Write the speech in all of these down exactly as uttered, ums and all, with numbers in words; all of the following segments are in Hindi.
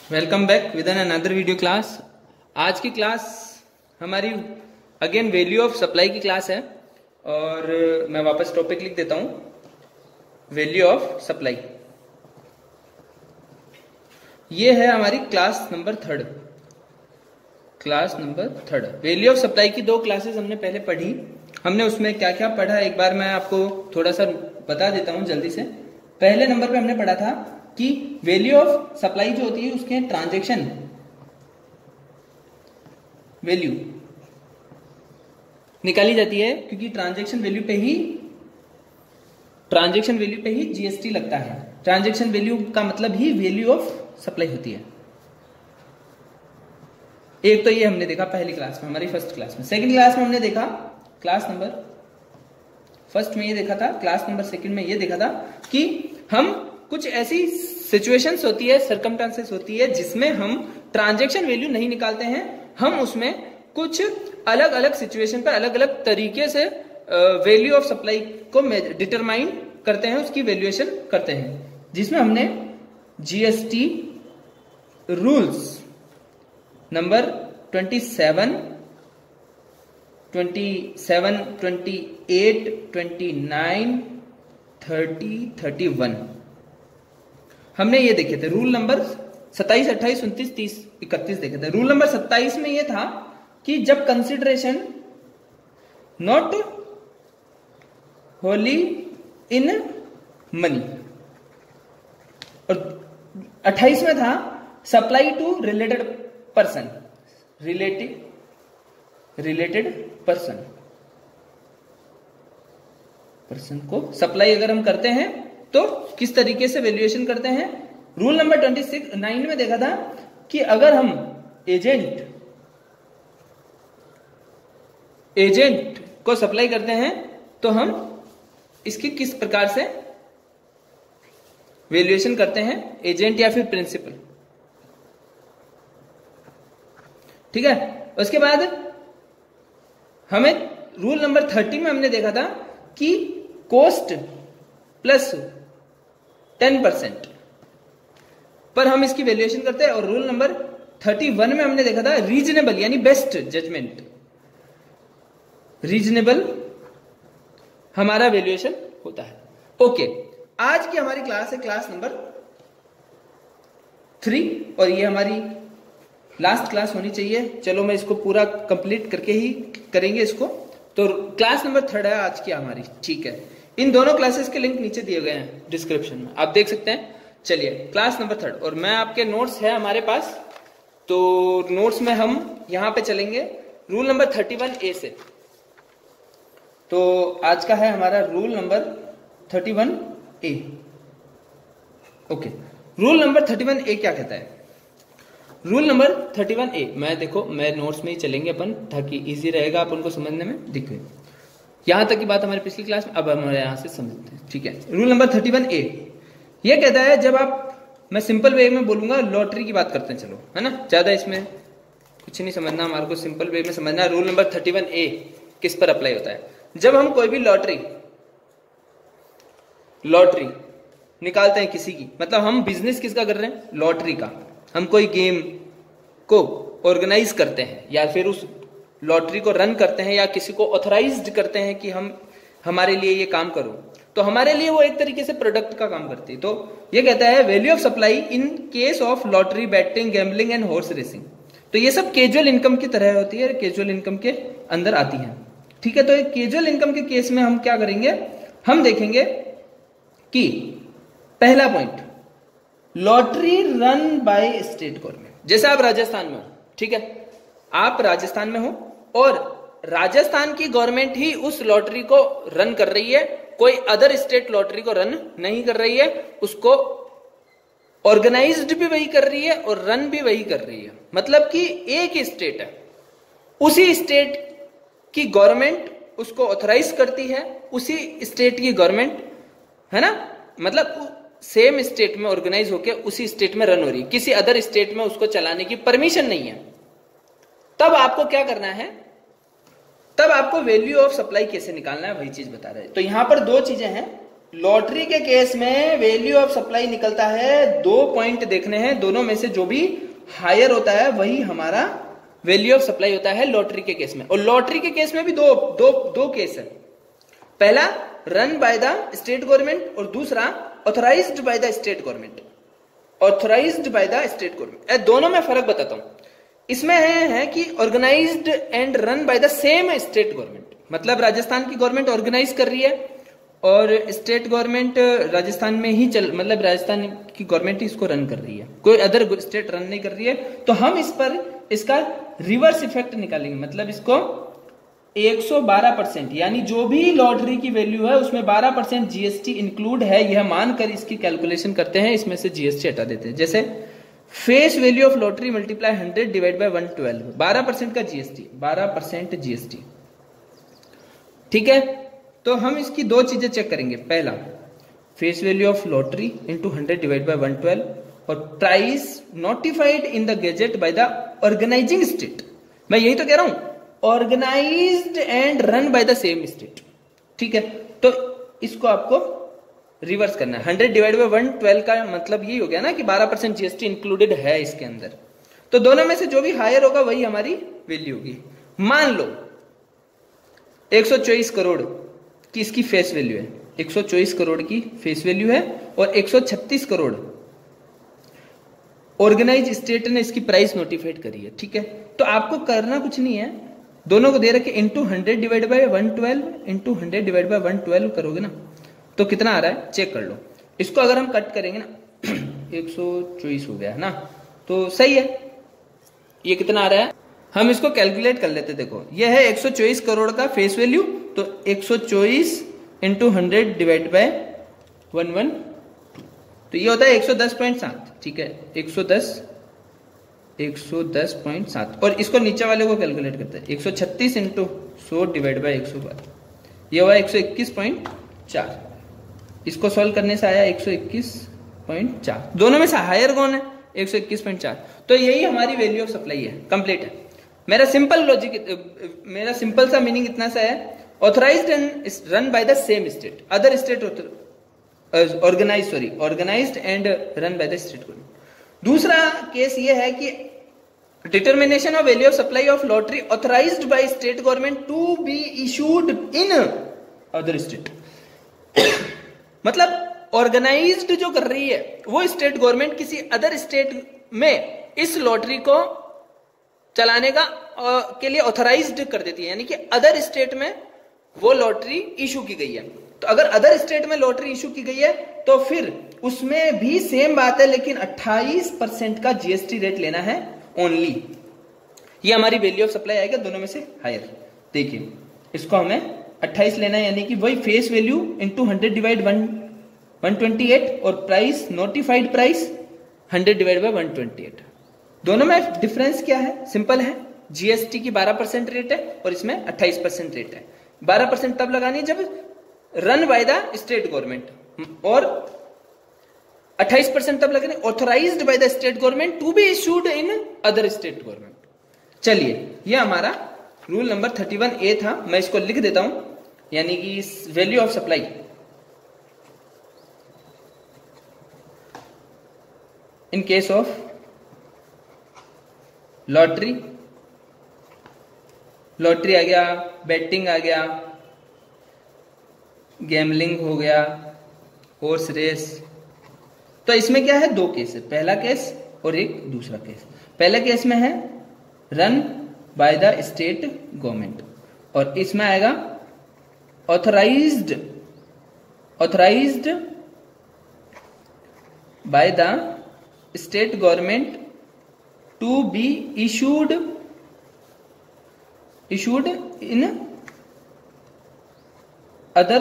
Welcome back with an another video class. आज की क्लास हमारी अगेन वैल्यू ऑफ सप्लाई की क्लास है और मैं वापस टॉपिक लिख देता हूं, वैल्यू ऑफ सप्लाई। ये है हमारी class number third class number third value of supply की दो क्लासेस हमने पहले पढ़ी। हमने उसमें क्या क्या पढ़ा एक बार मैं आपको थोड़ा सा बता देता हूं जल्दी से। पहले नंबर पे हमने पढ़ा था कि वैल्यू ऑफ सप्लाई जो होती है उसके ट्रांजैक्शन वैल्यू निकाली जाती है, क्योंकि ट्रांजैक्शन वैल्यू पे ही ट्रांजैक्शन वैल्यू पे ही जीएसटी लगता है। ट्रांजैक्शन वैल्यू का मतलब ही वैल्यू ऑफ सप्लाई होती है। एक तो ये हमने देखा पहली क्लास में, हमारी फर्स्ट क्लास में। सेकंड क्लास में हमने देखा, क्लास नंबर फर्स्ट में ये देखा था, क्लास नंबर सेकंड में ये देखा था कि हम कुछ ऐसी सिचुएशंस होती है, सर्कमस्टांसेस होती है जिसमें हम ट्रांजैक्शन वैल्यू नहीं निकालते हैं। हम उसमें कुछ अलग अलग सिचुएशन पर अलग अलग तरीके से वैल्यू ऑफ सप्लाई को डिटरमाइन करते हैं, उसकी वैल्यूएशन करते हैं, जिसमें हमने GST rules number twenty seven, twenty seven, twenty eight, twenty nine, thirty, thirty one हमने ये देखे थे। रूल नंबर सत्ताईस, अट्ठाईस, उनतीस, तीस, इकतीस देखे थे। रूल नंबर सत्ताईस में ये था कि जब consideration not wholly in money, और अट्ठाईस में था supply to related person, relative related person person को सप्लाई अगर हम करते हैं तो किस तरीके से वैल्यूएशन करते हैं। Rule number twenty six nine में देखा था कि अगर हम एजेंट एजेंट को सप्लाई करते हैं तो हम इसकी किस प्रकार से वैल्यूएशन करते हैं, एजेंट या फिर प्रिंसिपल। ठीक है। उसके बाद हमें रूल नंबर थर्टी में हमने देखा था कि कॉस्ट प्लस टेन परसेंट पर हम इसकी वैल्यूएशन करते हैं। और रूल नंबर थर्टी वन में हमने देखा था रीजनेबल यानी बेस्ट जजमेंट, रीजनेबल हमारा वैल्यूएशन होता है। ओके, आज की हमारी क्लास है क्लास नंबर थ्री और ये हमारी लास्ट क्लास होनी चाहिए। चलो मैं इसको पूरा कंप्लीट करके ही करेंगे इसको। तो क्लास नंबर थर्ड है आज की हमारी। ठीक है, इन दोनों क्लासेस के लिंक नीचे दिए गए हैं डिस्क्रिप्शन में, आप देख सकते हैं। चलिए क्लास नंबर थर्ड, और मैं आपके नोट्स है हमारे पास, तो नोट्स में हम यहां पे चलेंगे rule number thirty one A से। तो आज का है हमारा rule number thirty one A. Okay, rule number thirty one A क्या कहता है? Rule number thirty one A, मैं देखो मैं नोट्स में ही चलेंगे अपन, ताकि इजी रहेगा अपन को समझने में। दिखे यहां तक की बात हमारी पिछली क्लास में, अब हम यहां से समझते हैं। ठीक है, rule number thirty one A ये कहता है, जब आप, मैं सिंपल वे में बोलूंगा, लॉटरी की बात करते हैं, चलो, है ना, ज्यादा इसमें कुछ नहीं समझना, हमारे को सिंपल वे में समझना है। Rule number thirty one A किस पर अप्लाई होता है? जब हम कोई भी लॉटरी लॉटरी निकालते हैं किसी की, मतलब हम बिजनेस किसका कर रहे हैं? लॉटरी का। हम कोई गेम को ऑर्गेनाइज करते हैं या फिर उस लॉटरी को रन करते हैं या किसी को ऑथराइज्ड करते हैं कि हम हमारे लिए ये काम करो, तो हमारे लिए वो एक तरीके से प्रोडक्ट का काम करती है। तो ये कहता है value of supply in case of lottery, betting, gambling and horse racing. तो ये सब कैजुअल इनकम की तरह होती है, कैजुअल इनकम के अंदर आती है। ठीक है, तो एक कैजुअल इनकम के केस में हम क्या करेंगे, हम देखेंगे कि पहला point, lottery run by state government. जैसे आप राजस्थान में हो, ठीक है, आप राजस्थान में हो और राजस्थान की गवर्नमेंट ही उस लॉटरी को रन कर रही है, कोई अदर स्टेट लॉटरी को रन नहीं कर रही है, उसको ऑर्गेनाइज्ड भी वही कर रही है और रन भी वही कर रही है। मतलब कि एक ही स्टेट है, उसी स्टेट की गवर्नमेंट उसको ऑथराइज करती है, उसी स्टेट की गवर्नमेंट, है ना, मतलब सेम स्टेट में ऑर्गेनाइज होकर उसी स्टेट में रन हो रही है, किसी अदर स्टेट में उसको चलाने की परमिशन नहीं है। तब आपको क्या करना है, तब आपको वैल्यू ऑफ सप्लाई कैसे निकालना है, वही चीज बता रहे हैं। तो यहां पर दो चीजें हैं, लॉटरी के केस में वैल्यू ऑफ सप्लाई निकलता है, दो पॉइंट देखने हैं, दोनों में से जो भी हायर होता है वही हमारा वैल्यू ऑफ सप्लाई होता है लॉटरी के केस में। और लॉटरी के केस में भी दो दो दो केस है, पहला run by the state government और दूसरा authorised by the state government. Authorised by the state government, दोनों में फर्क बताता हूं। इसमें है, है कि organised and run by the same state government, मतलब राजस्थान की गवर्नमेंट ऑर्गेनाइज कर रही है और स्टेट गवर्नमेंट राजस्थान में ही चल, मतलब राजस्थान की गवर्नमेंट ही इसको रन कर रही है, कोई अदर स्टेट रन नहीं कर रही है। तो हम इस पर इसका रिवर्स इफेक्ट निकालेंगे, मतलब इसको एक सौ बारह परसेंट, यानी जो भी लॉटरी की वैल्यू है उसमें बारह परसेंट जीएसटी इंक्लूड है, यह मानकर इसकी कैलकुलेशन करते हैं, इसमें से जीएसटी हटा देते हैं। जैसे face value of lottery multiply hundred divide by one twelve, बारह परसेंट का जीएसटी, बारह परसेंट जीएसटी, ठीक है। तो हम इसकी दो चीजें चेक करेंगे, पहला face value of lottery into hundred divide by one twelve और price notified in the gazette by the organising state. मैं यही तो कह रहा हूं, organised and run by the same state, ठीक है। तो इसको आपको रिवर्स करना है, hundred divide by one twelve का मतलब यही हो गया ना कि बारह परसेंट जीएसटी इंक्लूडेड है इसके अंदर। तो दोनों में से जो भी हायर होगा वही हमारी वैल्यू होगी। मान लो एक सौ चौबीस करोड़ की इसकी फेस वैल्यू है, एक सौ चौबीस करोड़ की फेस वैल्यू है और एक सौ छत्तीस करोड़ ऑर्गेनाइज स्टेट ने इसकी प्राइस नोटिफाइड करी है, ठीक है। तो आपको करना कुछ नहीं है, दोनों को दे रखे into hundred divide by one twelve into hundred divide by one twelve करोगे ना तो कितना आ रहा है चेक कर लो। इसको अगर हम कट करेंगे ना एक सौ चौबीस हो गया है ना, तो सही है। ये कितना आ रहा है, हम इसको कैलकुलेट कर लेते, देखो ये है एक सौ चौबीस करोड़ का फेस वैल्यू, तो एक सौ चौबीस into hundred divide by one one, तो ये होता है एक सौ दस पॉइंट सात, ठीक है। एक सौ दस एक सौ दस पॉइंट सात, और इसको नीचे वाले को कैलकुलेट करते हैं, एक सौ छत्तीस इंटू सौ डिवाइड बाय एक सौ बारह, ये हुआ एक सौ इक्कीस पॉइंट चार। इसको सॉल्व करने से आया एक सौ इक्कीस पॉइंट चार, दोनों में से हायर कौन है, एक सौ इक्कीस पॉइंट चार। तो यही हमारी वैल्यू ऑफ सप्लाई है, कंप्लीट है। मेरा सिंपल लॉजिक, मेरा सिंपल सा मीनिंग इतना सा है, authorised and run by the same state, other state organise sorry organised and run by the state government. दूसरा केस ये है कि determination of value of supply of lottery authorised by state government to be issued in other state. मतलब ऑर्गेनाइज्ड जो कर रही है वो स्टेट गवर्नमेंट किसी अदर स्टेट में इस लॉटरी को चलाने का के लिए ऑथराइज्ड कर देती है, यानी कि अदर स्टेट में वो लॉटरी इशू की गई है। तो अगर अदर स्टेट में लॉटरी इशू की गई है तो फिर उसमें भी सेम बात है, लेकिन अट्ठाईस परसेंट का जीएसटी रेट लेना है ओनली। ये हमारी वैल्यू ऑफ सप्लाई आएगा दोनों में से हायर। देखिए इसको हमें अट्ठाईस लेना है, यानी कि वही face value into hundred divide one one twenty eight और price notified price hundred divide by one twenty eight. दोनों में डिफरेंस क्या है, सिंपल है, जीएसटी की बारह परसेंट रेट है और इसमें अट्ठाईस परसेंट रेट है। बारह परसेंट तब लगानी है जब run by the state government, और अट्ठाईस परसेंट तब लगने authorised by the state government to be issued in other state government. चलिए ये हमारा rule number thirty one A था, मैं इसको लिख देता हूं, यानी कि value of supply in case of lottery, lottery आ गया, बेटिंग आ गया, गैमलिंग हो गया, हॉर्स रेस। तो इसमें क्या है, दो केस है, पहला केस और एक दूसरा केस। पहले केस में है run by the state government और इसमें आएगा authorised authorised by the state government to be issued issued in other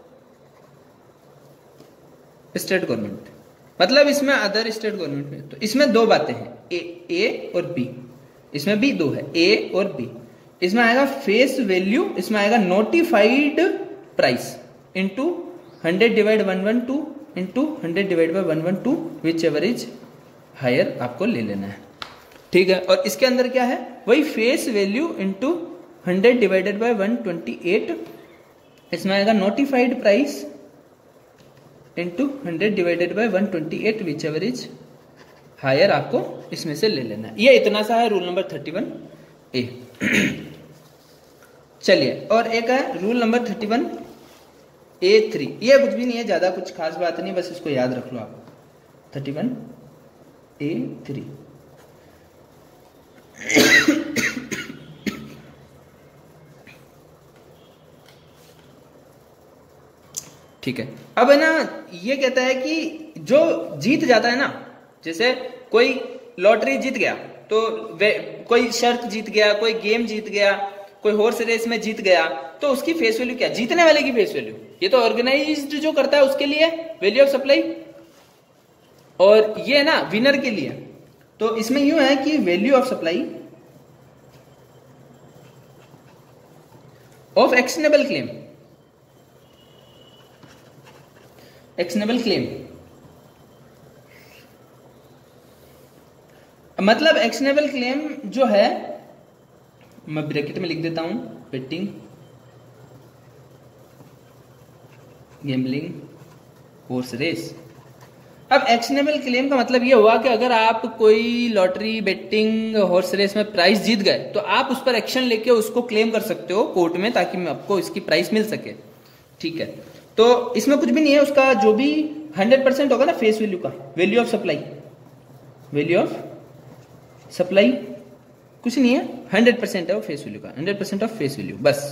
state government. मतलब इसमें अदर स्टेट गवर्नमेंट में, तो इसमें दो बातें हैं, ए ए और बी, इसमें भी दो है, ए और बी। इसमें आएगा फेस वैल्यू, इसमें आएगा notified price into hundred divide one one two into hundred divide by one one two, which ever is higher आपको ले लेना है, ठीक है। और इसके अंदर क्या है, वही face value into hundred divided by one twenty eight, इसमें आएगा notified price into hundred divided by one twenty eight which ever is higher, आपको इसमें से ले लेना है। ये इतना सा है rule number thirty one A. चलिए, और एक है rule number thirty one A three. ये कुछ भी नहीं है, ज्यादा कुछ खास बात नहीं, बस इसको याद रख लो आप। Thirty one A three. ठीक है, अब है ना, ये कहता है कि जो जीत जाता है ना, जैसे कोई लॉटरी जीत गया तो कोई शर्त जीत गया, कोई गेम जीत गया, कोई हॉर्स रेस में जीत गया, तो उसकी फेस वैल्यू क्या? जीतने वाले की फेस वैल्यू। ये तो ऑर्गेनाइज्ड जो करता है उसके लिए वैल्यू ऑफ सप्लाई, और ये है ना विनर के लिए। तो इसमें यूं है कि value of supply of actionable claim, actionable claim मतलब एक्शनेबल क्लेम जो है, मैं ब्रैकेट में लिख देता हूं, बेटिंग, गैम्बलिंग, हॉर्स रेस। अब एक्शनेबल क्लेम का मतलब यह हुआ कि अगर आप कोई लॉटरी, बेटिंग, हॉर्स रेस में प्राइस जीत गए तो आप उस पर एक्शन लेके उसको क्लेम कर सकते हो कोर्ट में, ताकि आपको इसकी प्राइस मिल सके। ठीक है, तो इसमें कुछ भी नहीं है, उसका जो भी हंड्रेड परसेंट होगा ना फेस वैल्यू का, value of supply, value of supply कुछ नहीं है, हंड्रेड परसेंट है वो फेस वैल्यू का, hundred percent of face value. बस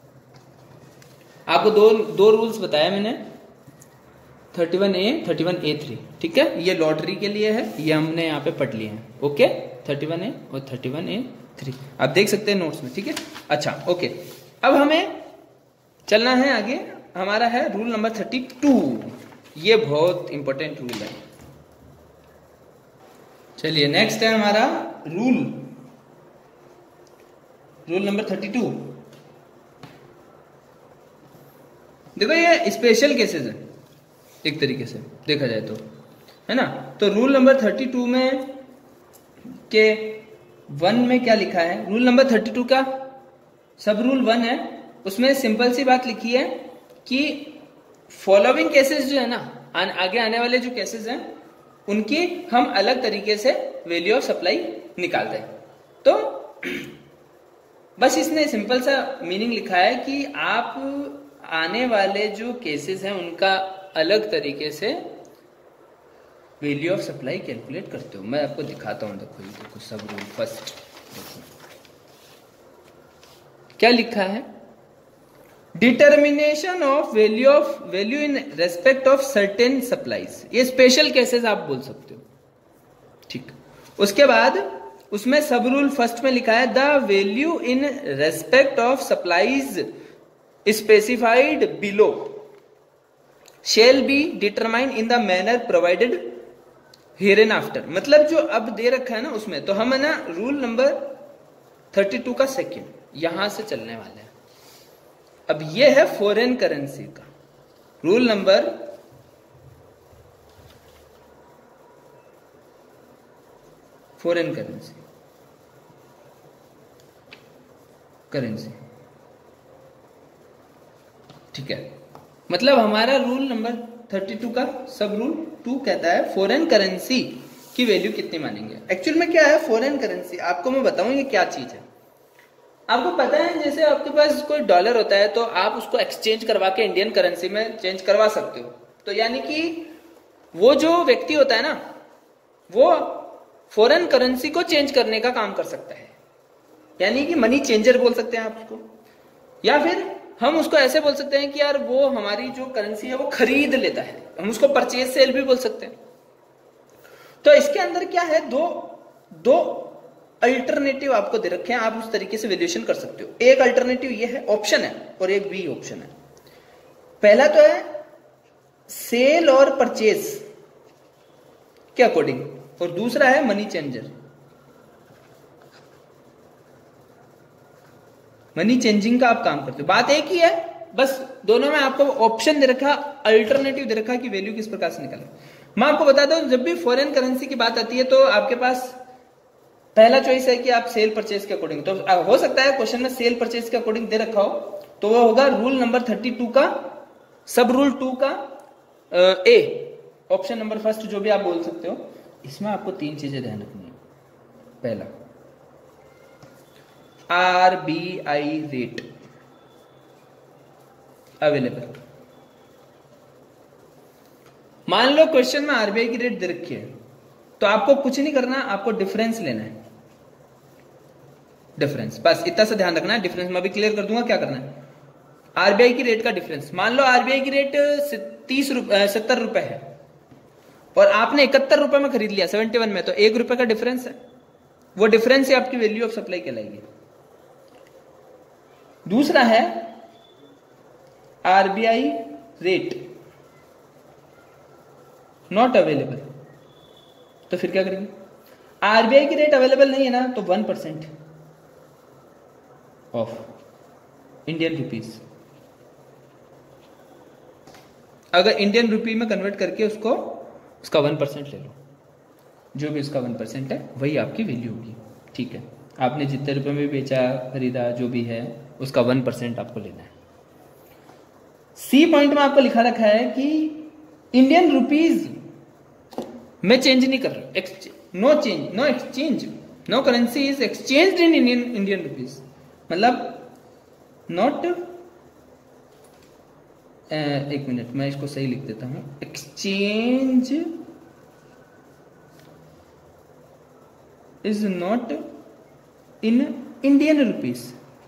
आपको दो दो रूल्स बताया मैंने, thirty one A, thirty one A three. ठीक है, ये लॉटरी के लिए है, ये हमने यहाँ पे पढ़ लिए हैं। ओके, थर्टी वन ए और थर्टी वन ए थ्री आप देख सकते हैं नोट्स में। ठीक है, अच्छा ओके, अब हमें चलना है आगे। हमारा है रूल नंबर थर्टी टू, ये बहुत इंपॉर्टेंट रूल है। चलिए नेक्स्ट है हमारा rule, rule number thirty two. देखो ये स्पेशल केसेस है एक तरीके से देखा जाए तो, है ना। तो रूल नंबर थर्टी टू में के वन में क्या लिखा है, रूल नंबर थर्टी टू का सब रूल वन है, उसमें सिंपल सी बात लिखी है कि फॉलोइंग केसेस जो है ना, आन, आगे आने वाले जो केसेस हैं उनकी हम अलग तरीके से वैल्यू ऑफ सप्लाई निकालते हैं। तो बस इसने सिंपल सा मीनिंग लिखा है कि आप आने वाले जो केसेस हैं उनका अलग तरीके से वैल्यू ऑफ सप्लाई कैलकुलेट करते हो। मैं आपको दिखाता हूं, देखो ये देखो सब रूल फर्स्ट, देखो क्या लिखा है, determination of value of value in respect of certain supplies. ये स्पेशल केसेस आप बोल सकते हो। ठीक, उसके बाद उसमें सब रूल फर्स्ट में लिखा है, the value in respect of supplies specified below shall be determine in the manner provided here and after. मतलब जो अब दे रखा है ना उसमें, तो हम है ना रूल नंबर थर्टी टू का सेकेंड यहां से चलने वाले हैं। अब ये है फॉरेन करेंसी का rule number foreign currency currency ठीक है, मतलब हमारा रूल नंबर थर्टी टू का सब रूल टू कहता है फॉरेन करेंसी की वैल्यू कितनी मानेंगे। एक्चुअल में क्या है फॉरेन करेंसी, आपको मैं बताऊं ये क्या चीज है। आपको पता है जैसे आपके पास कोई डॉलर होता है तो आप उसको एक्सचेंज करवा के इंडियन करेंसी में चेंज करवा सकते हो। तो यानी कि वो जो व्यक्ति होता है ना वो फॉरेन करेंसी को चेंज करने का काम कर सकता है, यानी कि मनी चेंजर बोल सकते हैं आप उसको, या फिर हम उसको ऐसे बोल सकते हैं कि यार वो हमारी जो करेंसी है वो खरीद लेता है, हम उसको परचेज सेल भी बोल सकते हैं। तो इसके अंदर क्या है, दो दो अल्टरनेटिव आपको दे रखे हैं, आप उस तरीके से वैल्यूएशन कर सकते हो। एक अल्टरनेटिव ये है ऑप्शन है और एक बी ऑप्शन है। पहला तो है सेल और परचेज के अकॉर्डिंग और दूसरा है मनी चेंजर, मनी चेंजिंग का आप काम करते हो। बात एक ही है, बस दोनों में आपको ऑप्शन दे रखा, अल्टरनेटिव दे रखा कि वैल्यू किस प्रकार से निकालें। मैं आपको बता दूं जब भी फॉरेन करेंसी की बात आती है तो आपके पास पहला चॉइस है कि आप सेल परचेज के अकॉर्डिंग, तो हो सकता है क्वेश्चन में सेल परचेज के अकॉर्डिंग दे रखा हो, तो वो होगा रूल नंबर थर्टी टू का सब रूल टू का ए ऑप्शन नंबर फर्स्ट, जो भी आप बोल सकते हो। इसमें आपको तीन चीजें ध्यान रखनी है। पहला, आरबीआई रेट अवेलेबल। मान लो क्वेश्चन में आरबीआई की रेट दे रखी है, तो आपको कुछ नहीं करना, आपको डिफरेंस लेना है। डिफरेंस, बस इतना सा ध्यान रखना है। डिफरेंस मैं भी क्लियर कर दूंगा क्या करना है। आरबीआई की रेट का डिफरेंस, मान लो आरबीआई की रेट तीस रुपए सत्तर रुपए है और आपने इकहत्तर रुपए में खरीद लिया सेवेंटी वन में, तो एक रुपए का डिफरेंस है। वो डिफरेंस ही आपकी वैल्यू ऑफ सप्लाई कहलाएगी। दूसरा है आरबीआई रेट नॉट अवेलेबल, तो फिर क्या करेंगे। आरबीआई की रेट अवेलेबल नहीं है ना, तो one percent of Indian rupees. अगर इंडियन रुपी में कन्वर्ट करके उसको उसका वन परसेंट ले लो, जो भी उसका वन परसेंट है वही आपकी वैल्यू होगी। ठीक है, आपने जितने रुपए में बेचा खरीदा जो भी है उसका वन परसेंट आपको लेना है। सी पॉइंट में आपको लिखा रखा है कि इंडियन रुपीज में चेंज नहीं कर रहे, no change, no exchange, no currency is exchanged in Indian Indian rupees, मतलब नॉट, एक मिनट मैं इसको सही लिख देता हूं, exchange is not in Indian rupees.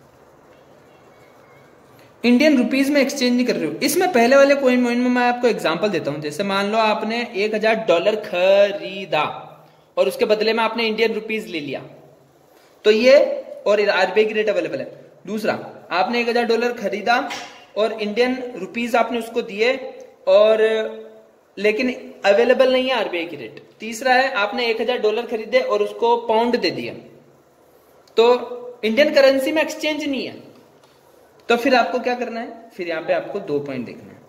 Indian rupees में एक्सचेंज नहीं कर रहे हो। इसमें पहले वाले कोइन पॉइंट में मैं आपको एग्जांपल देता हूं। जैसे मान लो आपने एक हजार डॉलर खरीदा और उसके बदले में आपने इंडियन रुपीज ले लिया, तो ये, और आरबीआई की रेट अवेलेबल है। दूसरा, आपने एक हजार डॉलर खरीदा और इंडियन रुपीज आपने उसको दिए और लेकिन अवेलेबल नहीं है आरबीआई की रेट। तीसरा है, आपने एक हजार डॉलर खरीदे और उसको पाउंड दे दिया, तो इंडियन करेंसी में एक्सचेंज नहीं है। तो फिर आपको क्या करना है, फिर यहां पे आपको दो पॉइंट देखना है।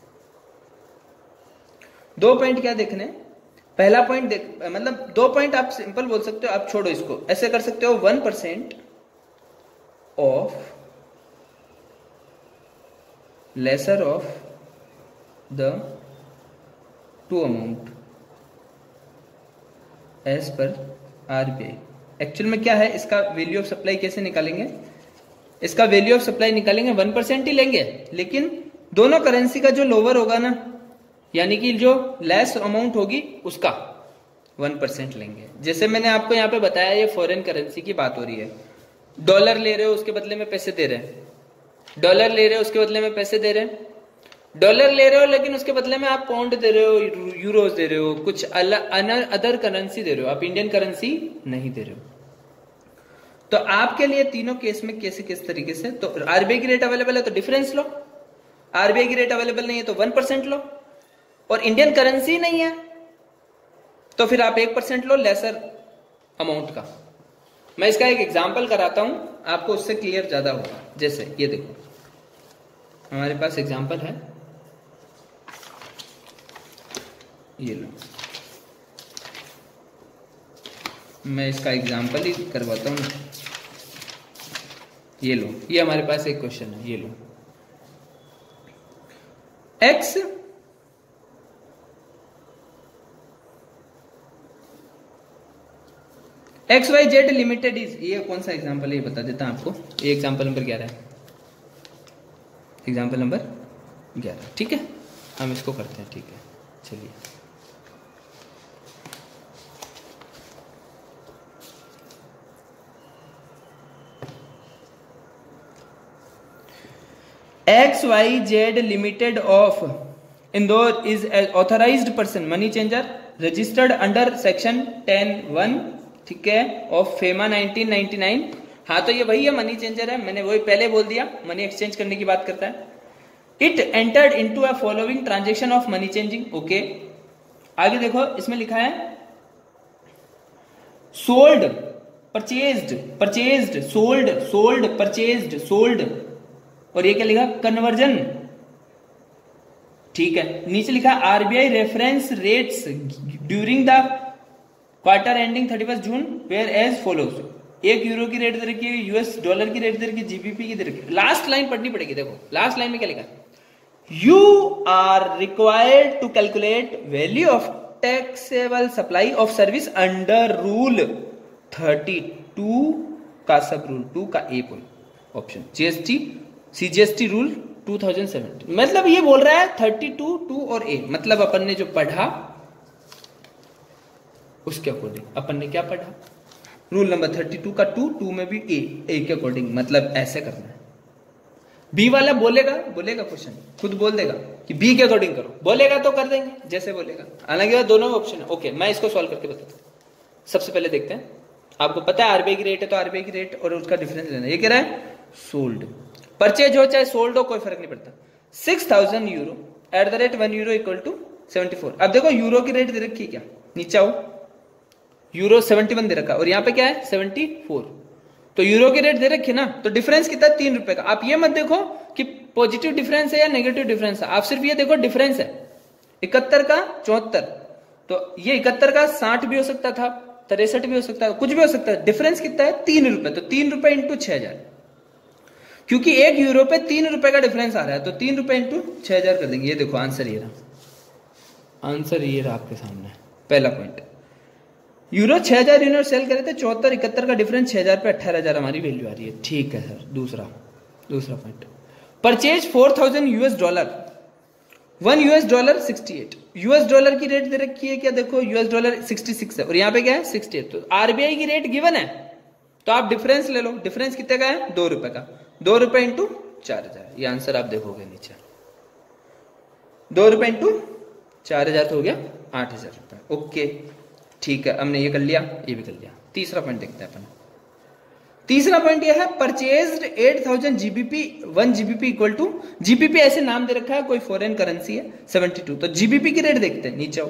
दो पॉइंट क्या देखने, पहला पॉइंट देख, मतलब दो पॉइंट आप सिंपल बोल सकते हो, आप छोड़ो इसको, ऐसे कर सकते हो, one percent of lesser of the two amount as per RBI. Actual में क्या है, इसका वैल्यू ऑफ सप्लाई कैसे निकालेंगे, इसका वैल्यू ऑफ सप्लाई निकालेंगे वन परसेंट ही लेंगे, लेकिन दोनों करेंसी का जो लोअर होगा ना, यानी कि जो लेस अमाउंट होगी उसका वन परसेंट लेंगे। जैसे मैंने आपको यहाँ पे बताया, ये फॉरेन करेंसी की बात हो रही है। डॉलर ले रहे हो उसके बदले में पैसे दे रहे हैं, डॉलर ले रहे हो उसके बदले में पैसे दे रहे हैं, डॉलर ले रहे हो लेकिन उसके बदले में आप पाउंड दे रहे हो, यूरोस दे रहे हो, कुछ अदर करेंसी दे रहे हो, आप इंडियन करेंसी नहीं दे रहे हो। तो आपके लिए तीनों केस में कैसे किस तरीके से, तो आरबीआई की रेट अवेलेबल है तो डिफरेंस लो, आरबीआई की रेट अवेलेबल नहीं है तो वन परसेंट लो, और इंडियन करेंसी नहीं है तो फिर आप एक परसेंट लो लेसर अमाउंट का। मैं इसका एक एग्जाम्पल कराता हूं, आपको उससे क्लियर ज्यादा होगा। जैसे ये देखो, हमारे पास एग्जाम्पल है, ये लो, मैं इसका एग्जाम्पल ही करवाता हूं। ये लो, ये हमारे पास एक क्वेश्चन है, ये लो, X X Y Z limited is, ये कौन सा एग्जाम्पल है ये बता देता हूं आपको। ये एग्जाम्पल नंबर ग्यारह है, एग्जाम्पल नंबर ग्यारह, ठीक है, हम इसको करते हैं, ठीक है, चलिए। X Y Z limited of Indore is authorised person money changer registered under section ten one, ठीक है, of FEMA nineteen ninety nine. हाँ, तो ये वही है, मनी चेंजर है, मैंने वही पहले बोल दिया, मनी एक्सचेंज करने की बात करता है। It entered into a following transaction of money changing, okay. आगे देखो, इसमें लिखा है sold, purchased, purchased, sold, sold, purchased, sold, और ये क्या लिखा, कन्वर्जन, ठीक है। नीचे लिखा RBI reference rates during the quarter ending thirty first June were as follows. एक यूरो की रेट दे रखी है, यूएस डॉलर की रेट दे रखी है, जीबीपी की दे रखी है। लास्ट लाइन पढ़नी पड़ेगी, देखो लास्ट लाइन में क्या लिखा, you are required to calculate value of taxable supply of service under rule thirty two का सब रूल टू का A option GST CGST rule two thousand seventeen. मतलब ये बोल रहा है थर्टी टू टू और ए, मतलब अपन ने जो पढ़ा उसके अकॉर्डिंग अपन ने क्या पढ़ा, रूल नंबर थर्टी टू का टू, टू में भी ए, ए के अकॉर्डिंग, मतलब ऐसे करना है। बी वाला बोलेगा बोलेगा क्वेश्चन खुद बोल देगा कि बी के अकॉर्डिंग करो, बोलेगा तो कर देंगे जैसे बोलेगा, हालांकि दोनों ऑप्शन है। ओके, मैं इसको सॉल्व करके बताता हूं। सबसे पहले देखते हैं, आपको पता है आरबीआई की रेट है तो आरबीआई की रेट और उसका डिफरेंस लेना। ये कह रहा है सोल्ड, परचेज हो चाहे सोल्ड हो कोई फर्क नहीं पड़ता, six thousand euro at the rate one euro equal to seventy four. अब देखो यूरो की रेट दे रखी है क्या, नीचे आओ, यूरो सेवेंटी वन दे रखा और यहाँ पे क्या है सेवेंटी फोर, तो यूरो की रेट दे रखी है ना, तो डिफरेंस कितना है तीन रुपए का। आप ये मत देखो कि पॉजिटिव डिफरेंस है या नेगेटिव डिफरेंस है, आप सिर्फ ये देखो डिफरेंस है, इकहत्तर का चौहत्तर, तो ये इकहत्तर का साठ भी हो सकता था, तिरसठ भी हो सकता है, कुछ भी हो सकता है, डिफरेंस कितना है तीन रुपए, तो तीन रुपए इंटू छह हजार, क्योंकि एक यूरो पे तीन रुपए का डिफरेंस आ रहा है, तो तीन रुपए इंटू छह हजार कर देंगे। ये देखो आंसर ये रहा, आंसर ये रहा आपके सामने पहला पॉइंट। यूरो छह हजार यूनिट सेल करे थे, चौहत्तर इकहत्तर का डिफरेंस छह हजार पे अठारह हजार हमारी वैल्यू आ रही है। ठीक है सर, दूसरा दूसरा point, purchase four thousand US dollar, one US dollar sixty eight, US dollar की रेट दे रखी है क्या, देखो यूएस डॉलर सिक्सटी सिक्स है और यहाँ पे क्या है सिक्सटी एट, तो आरबीआई की रेट गिवन है, तो आप डिफरेंस ले लो, डिफरेंस कितने का है दो रुपए का, दो रुपए इंटू चार हजार, ये आंसर आप देखोगे नीचे, दो रुपए इंटू चार हजार तो हो गया आठ हजार रुपए। ओके ठीक है, हमने ये कर लिया, ये भी कर लिया। तीसरा पॉइंट देखते हैं अपन, तीसरा पॉइंट यह है purchased eight thousand GBP, one GBP equal to, GBP ऐसे नाम दे रखा है, कोई फॉरेन करेंसी है सेवेंटी टू, तो जीबीपी की रेट देखते हैं, नीचे आओ,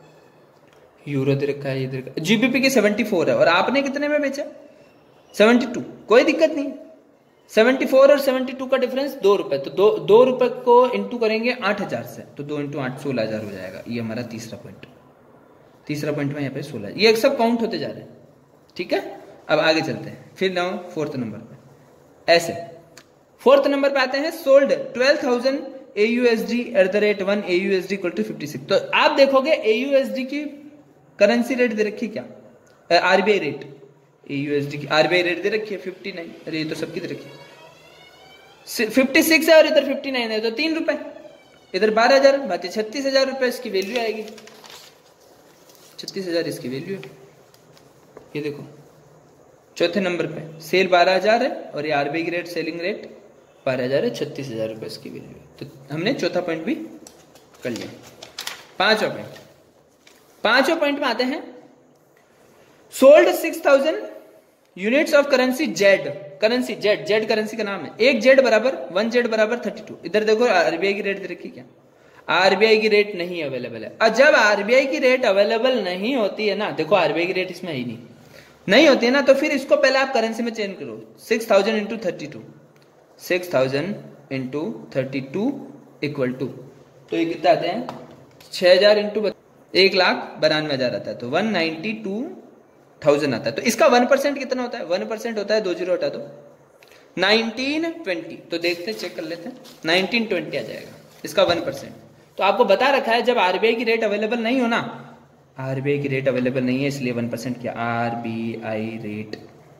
यूरो दे रखा है, ये दे रखा है, जीबीपी की सेवेंटी फोर है और आपने कितने में बेचा सेवेंटी टू, कोई दिक्कत नहीं, सेवेंटी फोर और सेवेंटी टू का डिफरेंस दो रुपए, तो दो दो रुपए को इंटू करेंगे आठ हजार से, तो दो इंटू आठ सोलह हजार हो जाएगा। ये हमारा तीसरा पॉइंट, तीसरा पॉइंट में यहाँ पे सोलह, ये सब काउंट होते जा रहे हैं। ठीक है, अब आगे चलते हैं, फिर ना फोर्थ नंबर पे, ऐसे फोर्थ नंबर पे आते हैं, sold twelve thousand AUSD at the rate one AUSD equal to fifty six, तो आप देखोगे एयूएसडी की करेंसी रेट दे रखी क्या, आरबीआई रेट, एयूएसडी की आरबीआई रेट दे रखी है फिफ्टी नाइन, अरे ये तो सबकी दे रखी है, फिफ्टी सिक्स है और इधर फिफ्टी नाइन है, तो तीन रुपए, इधर बारह हजार, बाकी छत्तीस हजार रुपए इसकी वैल्यू आएगी, छत्तीस हजार इसकी वैल्यू है। ये देखो चौथे नंबर पे सेल बारह हजार है और ये आरबीआई की रेट सेलिंग रेट बारह हजार है, छत्तीस हजार रुपए इसकी वैल्यू है, तो हमने चौथा पॉइंट भी कर लिया। पांचवा पॉइंट, पांचवा पॉइंट में आते हैं, sold six thousand units of currency Z, currency Z, Z currency का नाम है, एक जेड बराबर वन जेड बराबर थर्टी टू, इधर देखो आरबीआई की रेट दे रखी क्या, आरबीआई की रेट नहीं अवेलेबल है, और जब आरबीआई की रेट अवेलेबल नहीं होती है ना, देखो आरबीआई की रेट इसमें ही नहीं नहीं होती है ना, तो फिर इसको पहले आप करेंसी में चेंज करो, six thousand into thirty two, six thousand into thirty two equal to, तो ये कितना आते हैं छह हजार इंटू एक लाख बानवे हजार आता है, तो वन नाइनटी टू थाउजेंड आता है, तो इसका वन परसेंट कितना होता है, वन परसेंट होता है, दो जीरो हटा दो, नाइनटीन ट्वेंटी, तो देखते चेक कर लेते हैं, नाइनटीन ट्वेंटी आ जाएगा इसका वन परसेंट। तो आपको बता रखा है जब आरबीआई की रेट अवेलेबल नहीं हो ना, आरबीआई की रेट अवेलेबल नहीं है इसलिए वन परसेंट किया, आरबीआई रेट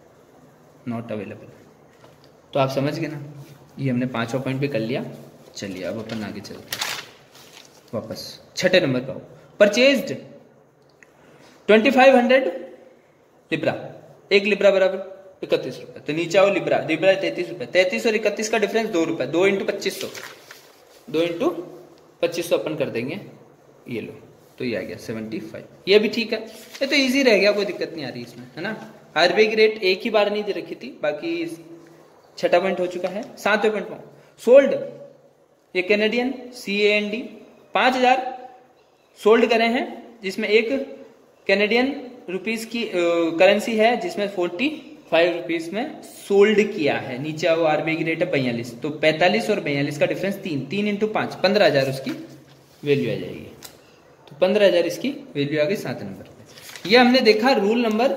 नॉट अवेलेबल, तो आप समझ गए ना। ये हमने पांचवा पॉइंट भी कर लिया। चलिए अब अपन आगे चलते हैं वापस छठे नंबर का, purchased twenty five hundred libra, एक लिब्रा बराबर इकतीस रुपए, तो नीचे आओ, लिब्रा लिब्रा तैतीस रुपए, तैतीस और इकतीस का डिफरेंस दो रुपए, दो इंटू पच्चीस सौ, दो इंटू पच्चीस सौ अपन कर देंगे, ये लो, तो ये आ गया सेवेंटी फाइव, ये भी ठीक है, ये तो इजी रह गया, कोई दिक्कत नहीं आ रही इसमें, है ना। आरबीआई की रेट एक ही बार नहीं दे रखी थी, बाकी छठा पॉइंट हो चुका है। सातवें पॉइंट में सोल्ड, ये Canadian C A N D पांच हजार सोल्ड करे हैं, जिसमें एक कैनेडियन रुपीस की करेंसी है जिसमें फोर्टी फाइव रुपीज में सोल्ड किया है। नीचे आओ, आरबीआई की रेट है बयालीस, तो पैंतालीस और बयालीस का डिफरेंस तीन, तीन इंटू पांच पंद्रह हजार उसकी वैल्यू आ जाएगी, तो पंद्रह हजार इसकी वैल्यू आ गई सात नंबर पे। ये हमने देखा रूल नंबर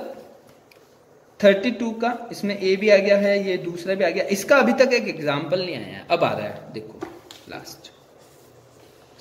थर्टी टू का, इसमें ए भी आ गया है, ये दूसरा भी आ गया, इसका अभी तक एक एग्जाम्पल नहीं आया है, अब आ रहा है, देखो लास्ट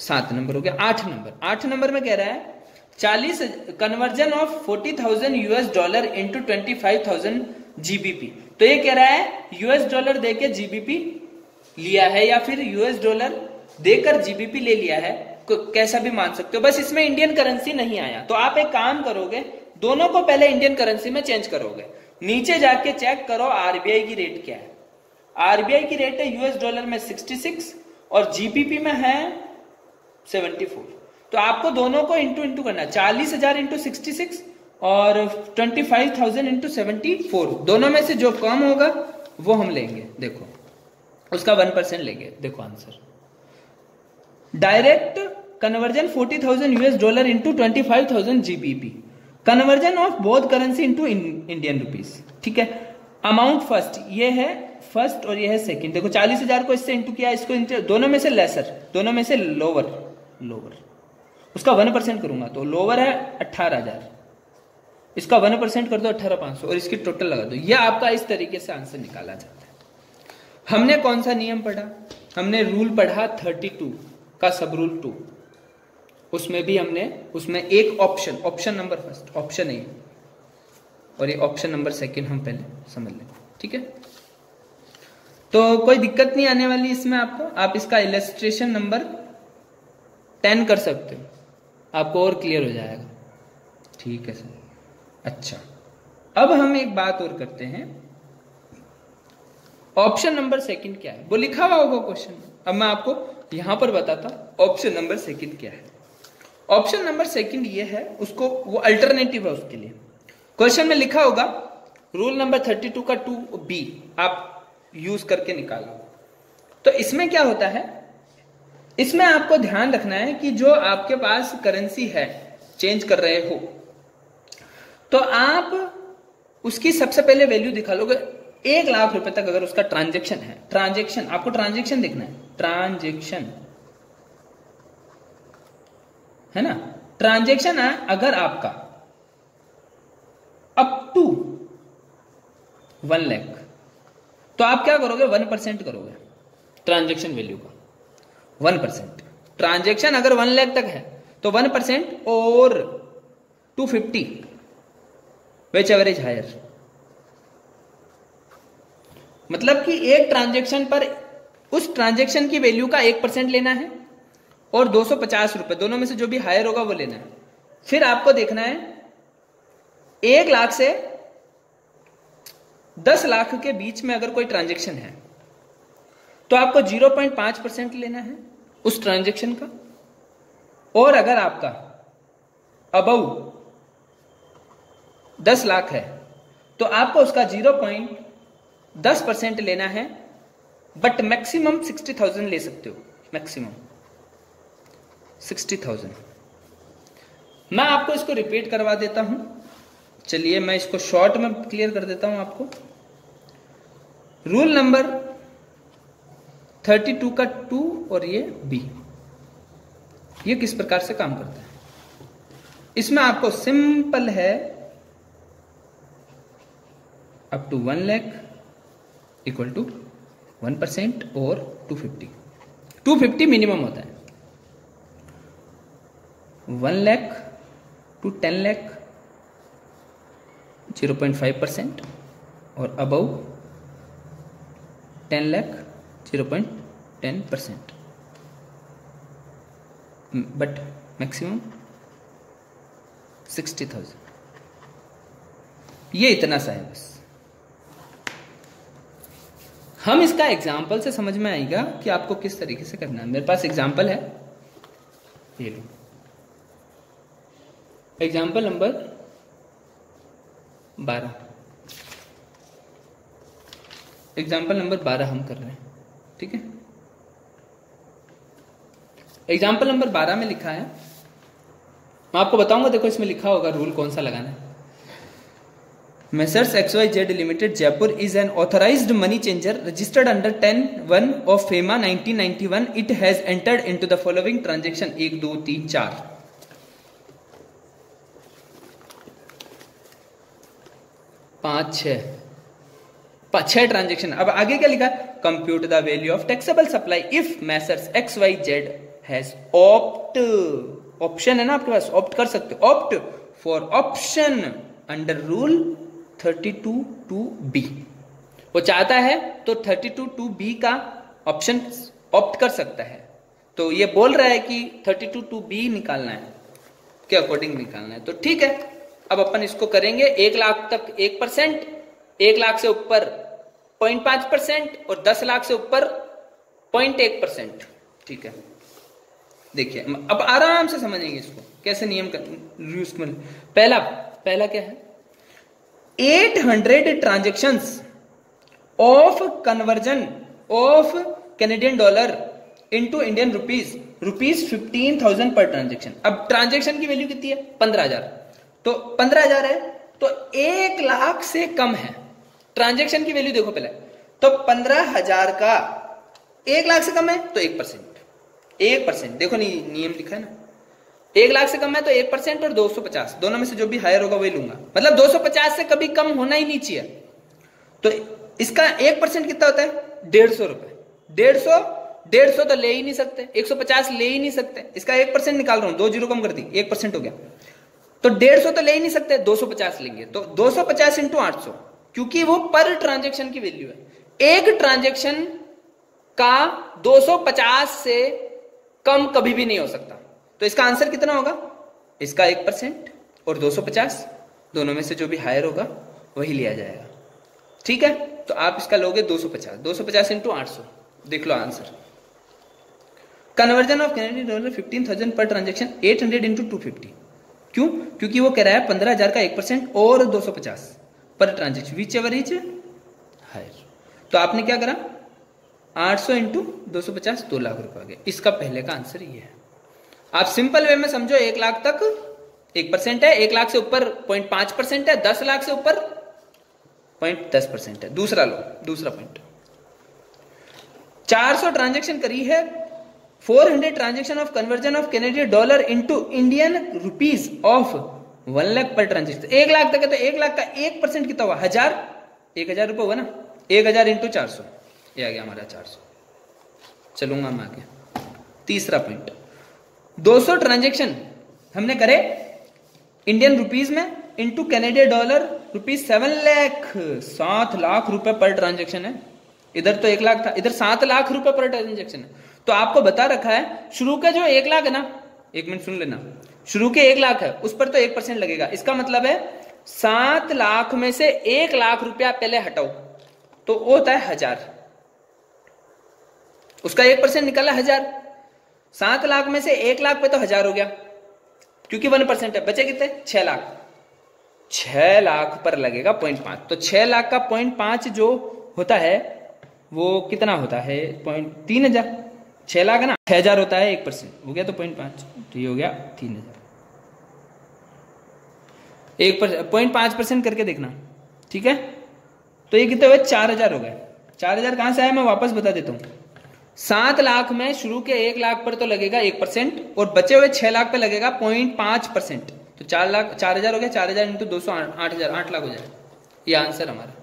सात नंबर हो गया। आठ नंबर, आठ नंबर में कह रहा है चालीस conversion of forty thousand US dollar into twenty five thousand GBP. तो ये कह रहा है यूएस डॉलर देके जीबीपी लिया है या फिर यूएस डॉलर देकर जीबीपी ले लिया है, कैसा भी मान सकते हो, बस इसमें इंडियन करेंसी नहीं आया। तो आप एक काम करोगे, दोनों को पहले इंडियन करेंसी में चेंज करोगे, नीचे जाके चेक करो आरबीआई की रेट क्या है। आरबीआई की रेट है यूएस डॉलर में सिक्सटी सिक्स और जीबीपी में है सेवेंटी फोर। तो आपको दोनों को इंटू इंटू करना है, चालीस हजार इंटू सिक्सटी सिक्स और twenty five thousand into seventy four, दोनों में से जो कम होगा वो हम लेंगे। देखो उसका वन परसेंट लेंगे। देखो answer direct conversion forty thousand US dollar into twenty five thousand GBP, conversion of both currency into Indian rupees. ठीक है, अमाउंट फर्स्ट ये है फर्स्ट और ये है सेकंड। देखो चालीस हजार को इससे इंटू किया, इसको इंटू, दोनों में से लेसर, दोनों में से लोअर, लोअर उसका वन परसेंट करूंगा तो लोअर है अट्ठारह हजार, इसका वन परसेंट कर दो अट्ठारह पांच सौ और इसकी टोटल लगा दो। ये आपका इस तरीके से आंसर निकाला जाता है। हमने कौन सा नियम पढ़ा? हमने रूल पढ़ा थर्टी टू का सब रूल टू। उसमें भी हमने उसमें एक option, option number first option A और ये ऑप्शन नंबर सेकंड हम पहले समझ लेंगे। ठीक है, तो कोई दिक्कत नहीं आने वाली इसमें आपको। आप इसका इलस्ट्रेशन नंबर टेन कर सकते हो, आपको और क्लियर हो जाएगा। ठीक है सर। अच्छा, अब हम एक बात और करते हैं, ऑप्शन नंबर सेकंड क्या है वो लिखा हुआ होगा क्वेश्चन में। अब मैं आपको यहां पर बताता ऑप्शन नंबर सेकंड क्या है। ऑप्शन नंबर सेकंड ये है, उसको वो अल्टरनेटिव है उसके लिए। क्वेश्चन में लिखा होगा रूल नंबर थर्टी टू का टू बी आप यूज करके निकालो। तो इसमें क्या होता है, इसमें आपको ध्यान रखना है कि जो आपके पास करेंसी है चेंज कर रहे हो तो आप उसकी सबसे पहले वैल्यू दिखा लोगे। एक लाख रुपए तक अगर उसका ट्रांजैक्शन है, ट्रांजैक्शन आपको ट्रांजैक्शन देखना है, ट्रांजैक्शन है ना, ट्रांजैक्शन है अगर आपका अप टू वन लाख तो आप क्या करोगे, वन परसेंट करोगे ट्रांजैक्शन वैल्यू का, वन परसेंट। ट्रांजैक्शन अगर वन लाख तक है तो वन परसेंट और two fifty which ever is higher. मतलब कि एक ट्रांजैक्शन पर उस ट्रांजैक्शन की वैल्यू का एक परसेंट लेना है और दो सौ पचास रुपए, दोनों में से जो भी हायर होगा वो लेना है। फिर आपको देखना है एक लाख से दस लाख के बीच में अगर कोई ट्रांजैक्शन है तो आपको जीरो पॉइंट फाइव परसेंट लेना है उस ट्रांजैक्शन का, और अगर आपका अबव दस लाख है तो आपको उसका जीरो पॉइंट दस परसेंट लेना है, बट मैक्सिमम सिक्सटी थाउजेंड ले सकते हो, मैक्सिमम सिक्सटी थाउजेंड। मैं आपको इसको रिपीट करवा देता हूं, चलिए मैं इसको शॉर्ट में क्लियर कर देता हूं आपको। रूल नंबर थर्टी टू का टू और ये बी, ये किस प्रकार से काम करता है। इसमें आपको सिंपल है up to one lakh equal to one percent और two fifty, two fifty minimum होता है। One lakh to ten lakh zero point five percent और above ten lakh zero point ten percent, but maximum sixty thousand. ये इतना सा है बस। हम इसका एग्जाम्पल से समझ में आएगा कि आपको किस तरीके से करना है। मेरे पास एग्जाम्पल है, ये लो एग्जाम्पल नंबर बारह, एग्जाम्पल नंबर बारह हम कर रहे हैं। ठीक है, एग्जाम्पल नंबर बारह में लिखा है, मैं आपको बताऊंगा, देखो इसमें लिखा होगा रूल कौन सा लगाना है। Messrs X Y Z Limited Jaipur is an authorized money changer registered under ten one of FEMA nineteen ninety-one. It has entered into the following transaction एक दो तीन चार। पांच छह छह ट्रांजेक्शन। अब आगे क्या लिखा है, compute the value of taxable supply if messrs X Y Z has opt, option है ना आपके पास, ऑप्ट कर सकते हो, opt for option under rule thirty two two B. वो चाहता है तो थर्टी टू टू बी का ऑप्शन ऑप्ट कर सकता है। तो ये बोल रहा है कि थर्टी टू टू बी निकालना है, के अकॉर्डिंग निकालना है। तो ठीक है, अब अपन इसको करेंगे एक लाख तक एक परसेंट, एक लाख से ऊपर पॉइंट पांच परसेंट और दस लाख से ऊपर पॉइंट एक परसेंट। ठीक है, देखिए अब आराम से समझेंगे इसको कैसे नियम यूज कर। पहला पहला क्या है, eight hundred transactions of conversion of Canadian dollar into Indian rupees, rupees fifteen thousand per transaction. अब ट्रांजेक्शन की वैल्यू कितनी है, पंद्रह हजार, तो पंद्रह हजार है तो एक लाख से कम है। ट्रांजेक्शन की वैल्यू देखो पहले, तो पंद्रह हजार का एक लाख से कम है तो एक परसेंट, एक परसेंट देखो नहीं नियम लिखा है ना, एक लाख से कम है तो एक परसेंट और दो सौ पचास दोनों में से जो भी हायर होगा वही लूंगा, मतलब दो सौ पचास से कभी कम होना ही नहीं चाहिए। तो इसका एक परसेंट कितना होता है, डेढ़ सौ रुपए, डेढ़ सौ डेढ़ सौ तो ले ही नहीं सकते, एक सौ पचास ले ही नहीं सकते, इसका एक परसेंट निकाल रहा हूं, दो जीरो कम कर दी, एक परसेंट हो गया, तो डेढ़ सौ तो ले ही नहीं सकते, दो सौ पचास लेंगे, तो दो सौ पचास इंटू आठ सौ, क्योंकि वो पर ट्रांजेक्शन की वैल्यू है। एक ट्रांजेक्शन का दो सौ पचास से कम कभी भी नहीं हो सकता, तो इसका आंसर कितना होगा, इसका एक परसेंट और दो सौ पचास दोनों में से जो भी हायर होगा वही लिया जाएगा। ठीक है, तो आप इसका लोगे दो सौ पचास, दो सौ पचास इंटू आठ सौ, देख लो answer. Conversion of Canadian dollar fifteen thousand per transaction, eight hundred into two fifty, क्यों, क्योंकि वो कह रहा है पंद्रह हजार का एक परसेंट और दो सौ पचास per transaction, which ever is higher. तो आपने क्या करा, आठ सौ इंटू दो सौ पचास, दो लाख रुपए आ गए। इसका पहले का आंसर ये है। आप सिंपल वे में समझो, एक लाख तक एक परसेंट है, एक लाख से ऊपर पॉइंट पांच परसेंट है, दस लाख से ऊपर पॉइंट दस परसेंट है। दूसरा लो, दूसरा पॉइंट, चार सौ ट्रांजेक्शन करी है, four hundred transaction of conversion of Canadian dollar into Indian rupees of one lakh per transaction. एक लाख तक है तो एक लाख का एक परसेंट कितना हुआ, हजार, एक हजार रुपए हुआ ना, एक हजार इंटू चार सौ, ये आ गया हमारा चार सौ। चलूंगा मैं आगे, तीसरा पॉइंट, दो सौ ट्रांजेक्शन हमने करे इंडियन रुपीज में into Canadian dollar rupees seven lakh, सात लाख रुपए पर ट्रांजेक्शन है। इधर तो एक लाख था, इधर सात लाख रुपए पर ट्रांजेक्शन है। तो आपको बता रखा है शुरू का जो एक लाख है ना, एक मिनट सुन लेना, शुरू के एक लाख है उस पर तो एक परसेंट लगेगा। इसका मतलब है सात लाख में से एक लाख रुपया पहले हटाओ तो वो होता है हजार, उसका एक परसेंट निकाला हजार, सात लाख में से एक लाख पे तो हजार हो गया क्योंकि वन परसेंट है, बचे कितने, छह लाख, छह लाख पर लगेगा पॉइंट पांच, तो छह लाख का पॉइंट पांच जो होता है वो कितना होता है, पॉइंट तीन हजार, छह लाख है ना, छह हजार होता है, एक परसेंट हो गया तो पॉइंट पांच, तो ये हो गया तीन हजार। एक पॉइंट पांच परसेंट करके देखना, ठीक है, तो ये कितने हुए, चार हजार हो गए। चार हजार कहां से आया मैं वापस बता देता हूं, सात लाख में शुरू के एक लाख पर तो लगेगा एक परसेंट और बचे हुए छह लाख पे लगेगा पॉइंट पांच परसेंट, तो चार लाख, चार हजार हो गया, चार हजार इंटू दो सौ, आठ हजार, आठ लाख हो जाए। ये आंसर हमारा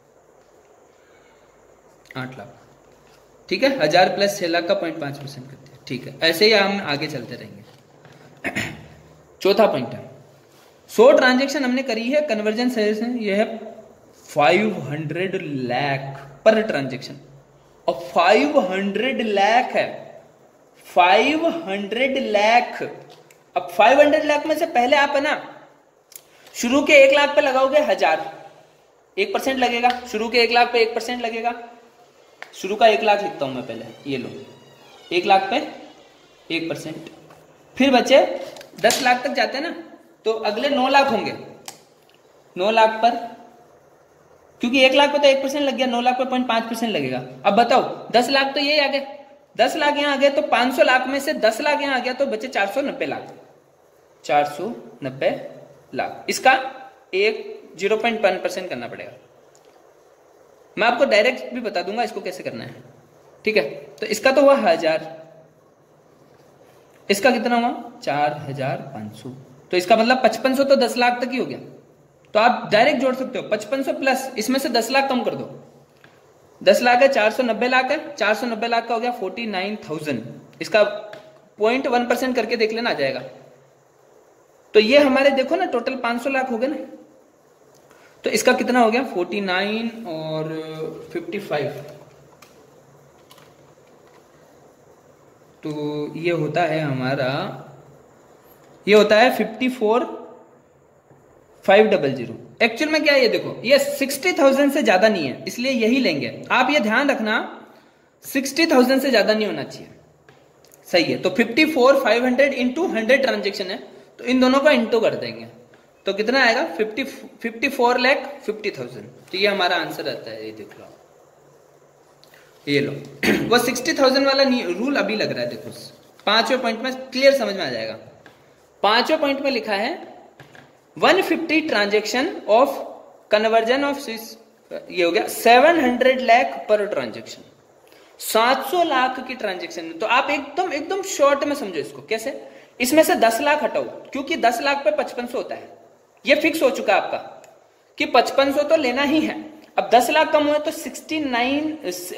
आठ लाख। ठीक है, हजार प्लस छह लाख का पॉइंट पांच परसेंट करते हैं। ठीक है, ऐसे ही हम आगे चलते रहेंगे। चौथा पॉइंट है, सौ ट्रांजेक्शन हमने करी है, कन्वर्जन से ये है five hundred lakh per transaction, और फाइव हंड्रेड लाख है, फाइव हंड्रेड लाख। अब फाइव हंड्रेड लाख में से पहले आप है ना शुरू के एक लाख पे लगाओगे हजार, एक परसेंट लगेगा, शुरू के एक लाख पे एक परसेंट लगेगा, शुरू का एक लाख लिखता हूं मैं पहले, ये लो, एक लाख पे एक परसेंट, फिर बचे दस लाख तक जाते हैं ना, तो अगले नौ लाख होंगे, नौ लाख पर, क्योंकि एक लाख पे तो एक परसेंट लग गया, नौ लाख पे पॉइंट पांच परसेंट लगेगा। अब बताओ दस लाख तो ये आ गए, दस लाख यहां आ गए, तो पांच सौ लाख में से दस लाख यहां आ गया, तो बचे चार सौ नब्बे लाख, चार सौ नब्बे लाख। इसका एक जीरो पॉइंट वन परसेंट करना पड़ेगा, मैं आपको डायरेक्ट भी बता दूंगा इसको कैसे करना है। ठीक है, तो इसका तो हुआ हजार, इसका कितना हुआ, चार हजार पांच सौ, तो इसका मतलब पचपन सौ तो दस लाख तक ही हो गया। तो आप डायरेक्ट जोड़ सकते हो, पचपन सौ प्लस इसमें से दस लाख कम कर दो, दस लाख है, चार सौ नब्बे लाख है, चार सौ नब्बे लाख का हो गया फोर्टी नाइन थाउजेंड, इसका पॉइंट वन परसेंट करके देख लेना, आ जाएगा। तो ये हमारे देखो ना टोटल पाँच सौ लाख हो गए ना, तो इसका कितना हो गया फोर्टी नाइन और फिफ्टी फाइव, तो ये होता है हमारा, ये होता है fifty four five double zero. Actual में क्या है ये देखो, ये सिक्सटी थाउजेंड से ज्यादा नहीं है, इसलिए यही लेंगे। आप ये ध्यान रखना सिक्सटी थाउजेंड से ज्यादा नहीं होना चाहिए, सही है। तो fifty four five hundred into hundred transaction है, तो इन दोनों का इंटू कर देंगे, तो कितना आएगा fifty fifty four lakh fifty thousand. तो ये हमारा आंसर आता है, ये देख लो, ये लो। वो सिक्सटी थाउजेंड वाला रूल अभी लग रहा है, देखो पांचवें पॉइंट में क्लियर समझ में आ जाएगा। पांचवें पॉइंट में लिखा है one fifty transaction of conversion of Swiss, ये हो गया seven hundred lakh per transaction, सात सौ लाख की ट्रांजेक्शन। तो आप एकदम एकदम शॉर्ट में समझो इसको, कैसे, इसमें से दस लाख हटाओ, क्योंकि दस लाख पे पचपन सौ होता है, ये फिक्स हो चुका है आपका कि पचपन सौ तो लेना ही है। अब दस लाख कम हुए तो sixty nine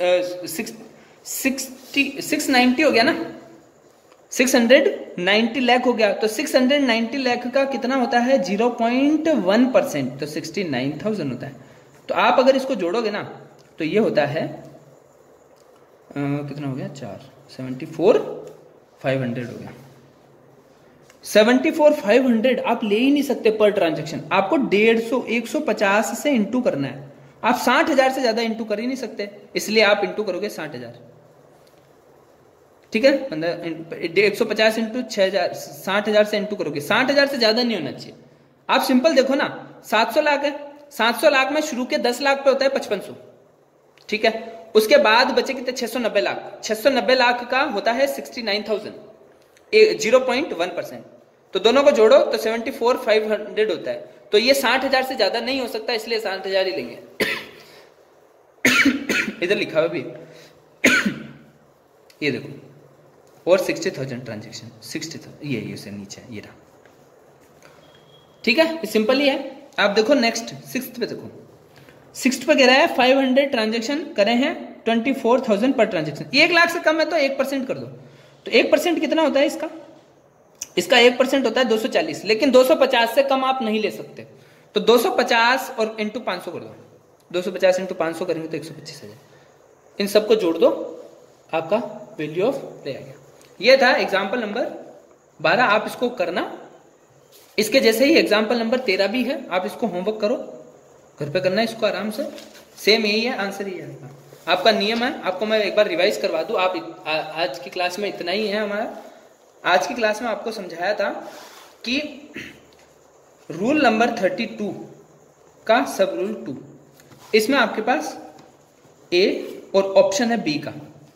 sixty six ninety हो गया ना, सिक्स हंड्रेड नाइनटी लाख हो गया। तो सिक्स हंड्रेड नाइनटी लाख का कितना होता है जीरो पॉइंट वन परसेंट, तो सिक्सटी नाइन थाउजेंड होता है। तो आप अगर इसको जोड़ोगे ना तो ये होता है आ, कितना हो गया चार, सेवेंटी फोर फाइव हंड्रेड हो गया। सेवेंटी फोर फाइव हंड्रेड आप ले ही नहीं सकते पर ट्रांजेक्शन, आपको डेढ़ सौ एक सौ पचास से इंटू करना है। आप साठ हजार से ज्यादा इंटू कर ही नहीं सकते, इसलिए आप इंटू करोगे साठ हजार, ठीक है। पंद्रह एक सौ पचास इंटू छह हजार, साठ हजार से इंटू करोगे, साठ हजार से ज्यादा नहीं होना चाहिए। आप सिंपल देखो ना, सात सौ लाख है, सात सौ लाख में शुरू के दस लाख पे होता है पचपन सौ, ठीक है। उसके बाद बचे कितने छह सौ नब्बे लाख, छह सौ नब्बे लाख का होता है sixty nine thousand, zero point one percent. तो दोनों को जोड़ो तो सेवेंटी फोर फाइव हंड्रेड होता है। तो ये साठ हजार से ज्यादा नहीं हो सकता, इसलिए साठ हजार ही लेंगे। इधर लिखा हुआ भी ये देखो, और sixty thousand transaction, sixty thousand ये ये से नीचे ये रहा, ठीक है। ये सिंपल ही है। आप देखो नेक्स्ट सिक्स्थ पे देखो, सिक्स्थ पे कह रहा है फाइव हंड्रेड ट्रांजेक्शन करे हैं twenty four thousand per transaction. एक लाख से कम है तो एक परसेंट कर दो, तो एक परसेंट कितना होता है इसका, इसका एक परसेंट होता है दो सौ चालीस, लेकिन दो सौ पचास से कम आप नहीं ले सकते। तो दो सौ पचास और इंटू पाँच सौ कर दो, दो सौ पचास इंटू पाँच सौ करेंगे तो एक सौ पच्चीस हजार, इन सबको जोड़ दो, आपका वैल्यू ऑफ प्ले आ गया। ये था एग्जाम्पल नंबर बारह, आप इसको करना। इसके जैसे ही एग्जाम्पल नंबर तेरह भी है, आप इसको होमवर्क करो, घर पे करना है इसको आराम से, सेम यही है, आंसर ही है आपका। नियम है, आपको मैं एक बार रिवाइज करवा दूं। आप आ, आज की क्लास में इतना ही है हमारा। आज की क्लास में आपको समझाया था कि रूल नंबर थर्टी टू का सब रूल टू, इसमें आपके पास ए और ऑप्शन है बी का।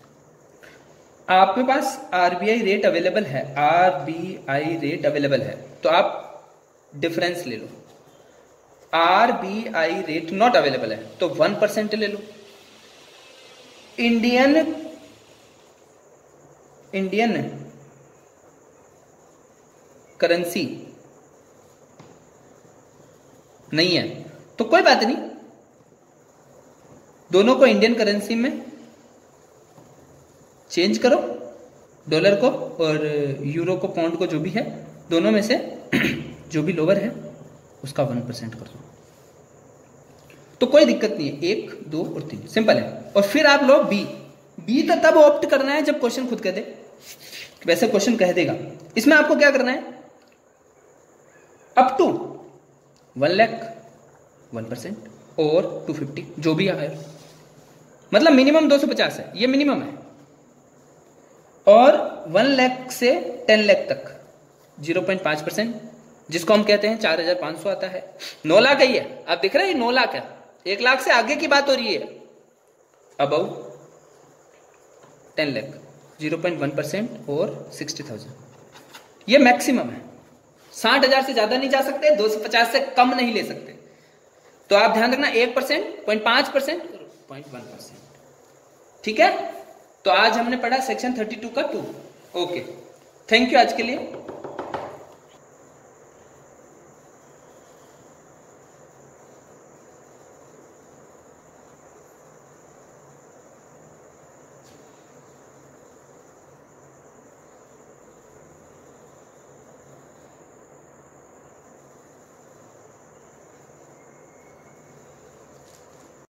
आपके पास आरबीआई रेट अवेलेबल है, आरबीआई रेट अवेलेबल है, तो आप डिफरेंस ले लो। आरबीआई रेट नॉट अवेलेबल है तो वन परसेंट ले लो। इंडियन इंडियन करेंसी नहीं है तो कोई बात नहीं, दोनों को इंडियन करेंसी में चेंज करो, डॉलर को और यूरो को, पाउंड को, जो भी है, दोनों में से जो भी लोअर है उसका वन परसेंट कर दो, तो कोई दिक्कत नहीं है। एक, दो और तीन, सिंपल है। और फिर आप लो बी। बी तो तब ऑप्ट करना है जब क्वेश्चन खुद कह दे, वैसे क्वेश्चन कह देगा। इसमें आपको क्या करना है, up to one lakh one percent और टू फिफ्टी, जो भी है, मतलब मिनिमम दो सौ पचास है, ये मिनिमम है। और वन लाख से टेन लाख तक जीरो पॉइंट पांच परसेंट, जिसको हम कहते हैं चार हजार पांच सौ आता है। नौ लाख है ये, आप देख रहे हैं ये नौ लाख है, एक लाख से आगे की बात हो रही है। Above ten lakh zero point one percent और सिक्सटी थाउजेंड, ये मैक्सिमम है। साठ हजार से ज्यादा नहीं जा सकते, दो सौ पचास से कम नहीं ले सकते। तो आप ध्यान रखना, एक परसेंट, पॉइंट पांच परसेंट, पॉइंट वन परसेंट, ठीक है। तो आज हमने पढ़ा सेक्शन थर्टी टू का टू। ओके, थैंक यू आज के लिए।